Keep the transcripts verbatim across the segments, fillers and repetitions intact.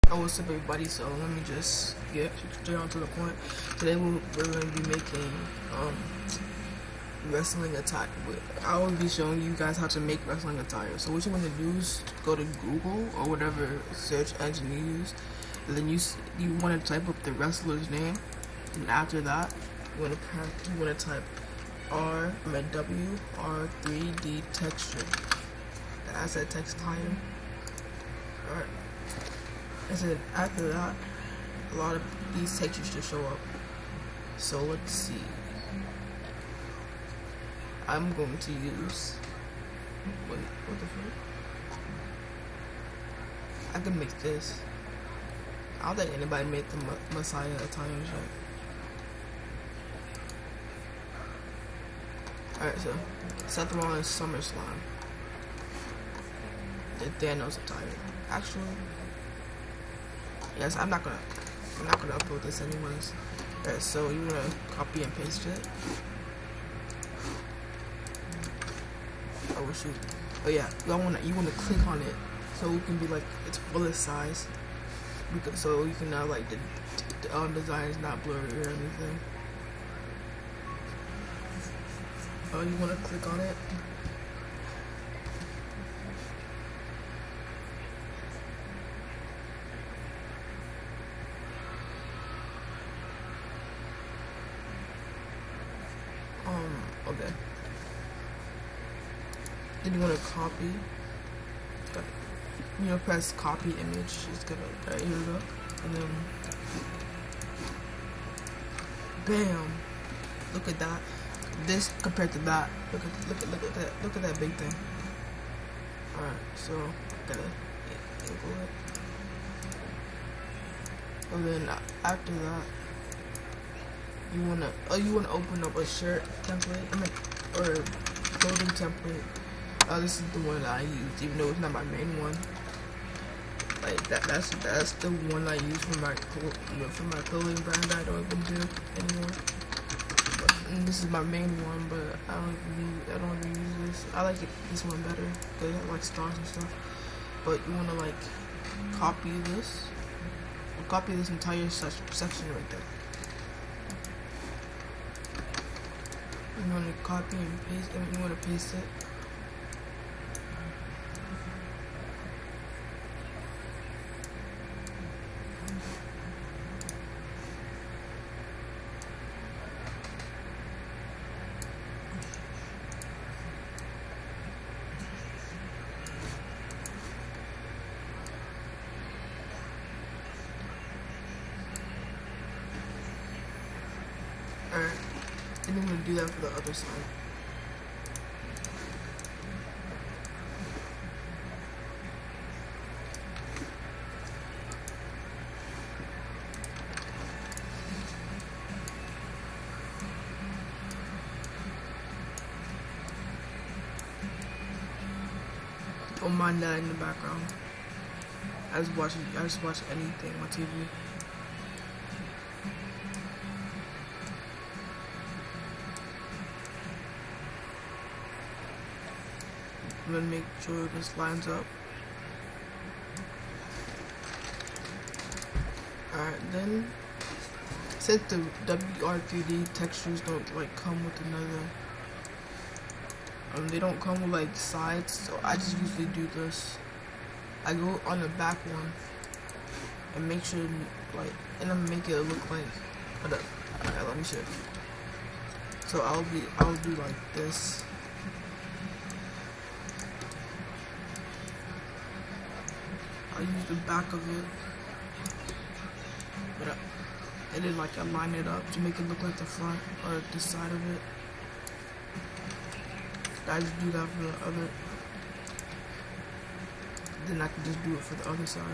Oh, what's up everybody, so let me just get straight on to the point. Today we're, we're going to be making um, wrestling attire. I will be showing you guys how to make wrestling attire. So what you want to do is go to Google or whatever search engine you use, and then you you want to type up the wrestler's name, and after that you want to you want to type R I mean W R three D texture. That's that textile. Alright. And then after that, a lot of these textures should show up. So let's see. I'm going to use. Wait, what the fuck? I can make this. I don't think anybody made the Messiah attires yet. Alright, so Seth Rollins SummerSlam. The Thanos attire. Actually. Yes, I'm not gonna, I'm not gonna upload this anyways. Alright, so you wanna copy and paste it. Oh shoot! Oh yeah, you wanna, you wanna click on it so it can be like it's full size. Because so you can now like the, the um, design is not blurry or anything. Oh, you wanna click on it. Um, okay. Then you want to copy. You know, press copy image. Just gonna, right, here we go. And then, bam! Look at that. This compared to that. Look at, look at, look at that. Look at that big thing. All right, so gotta enable it. And then after that. You wanna, oh, you wanna open up a shirt template, I mean, or clothing template. Uh, this is the one that I use, even though it's not my main one. Like that, that's that's the one I use for my for my clothing brand that I don't even do anymore. But, and this is my main one, but I don't even I don't even use this. I like it, this one better because I like stars and stuff. But you wanna like copy this, or copy this entire section right there. You want to copy and paste it, you want to paste it. Alright. And I'm going to do that for the other side. Don't mind that in the background. I just watch I just watch anything on T V. I'm gonna make sure this lines up. Alright, then since the W R three D textures don't like come with another, um, they don't come with like sides, so I just usually do this. I go on the back one and make sure like, and then make it look like. Hold up. Alright, let me show you. So I'll be, I'll do like this. I use the back of it, but I, and then like I line it up to make it look like the front or the side of it. I just do that for the other. Then I can just do it for the other side.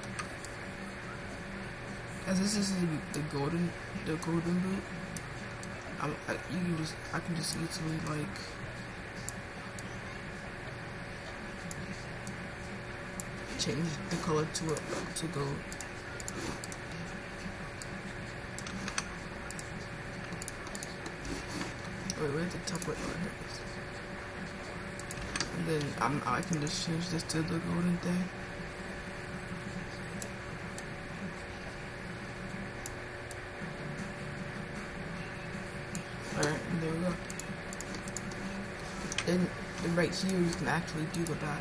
As this is the, the golden, the golden boot, I'm, I, you can just, I can just easily like. Change the color to it to gold. Wait, where's the top right? Oh, here it is. And then I'm, I can just change this to the golden thing. right here you can actually do the back.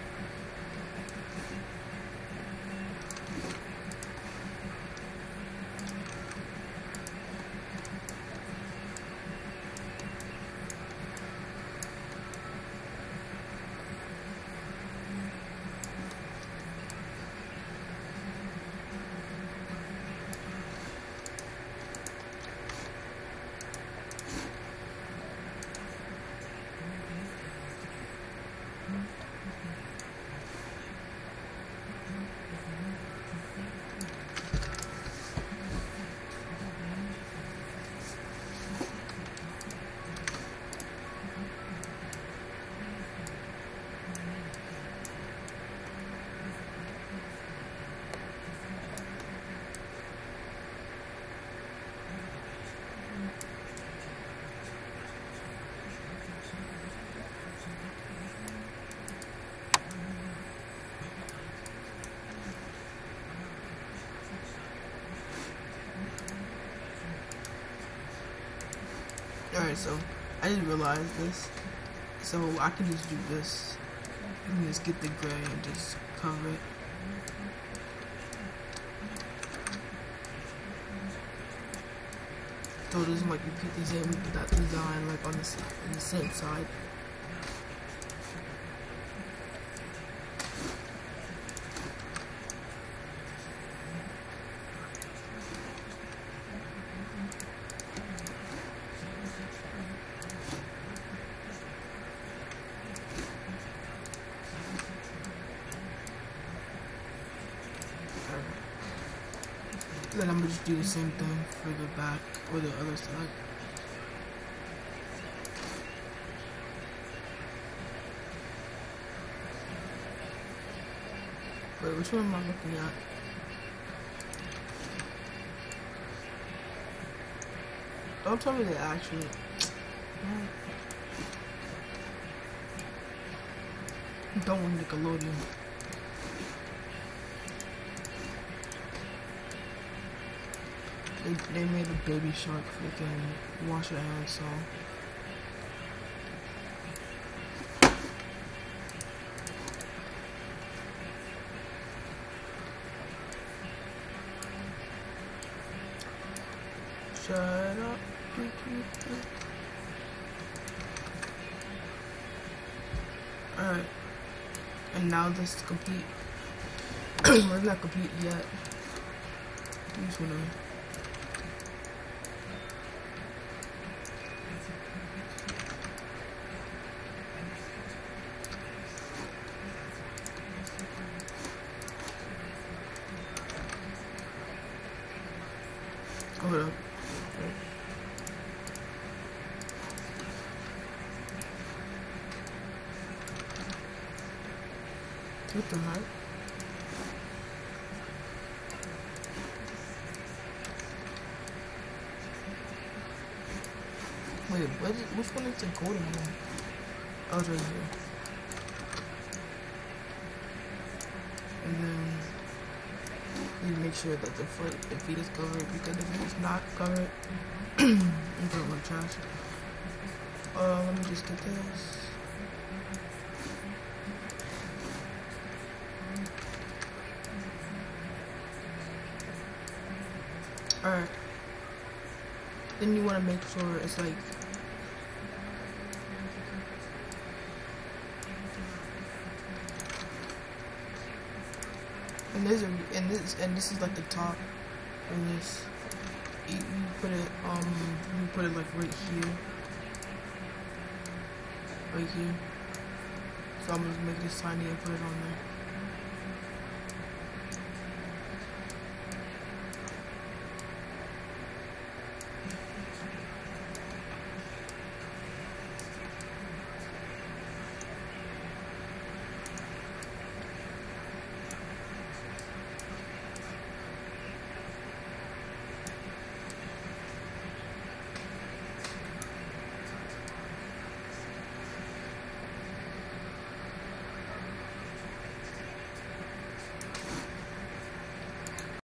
Alright, so I didn't realize this, so I can just do this. You can just get the gray and just cover it. So it doesn't like repeat the same that design like on the, on the same side. Then I'm gonna just do the same thing for the back or the other side. Wait, which one am I looking at? Don't tell me they actually. Don't want Nickelodeon. They, they made a Baby Shark freaking wash your hands song. Shut up. Alright. And now this is complete. We're not complete yet. I'm just gonna hold up. What the heck? Wait, what is, which one is the golden one? Oh, it's right here. And then you need to make sure that the foot, the feet is covered, because if it's not covered, it's gonna look trash. Uh, let me just get this. Alright. Then you want to make sure it's like and there's a and this and this is like the top and this you, you put it um you put it like right here right here so I'm gonna make this tiny and put it on there.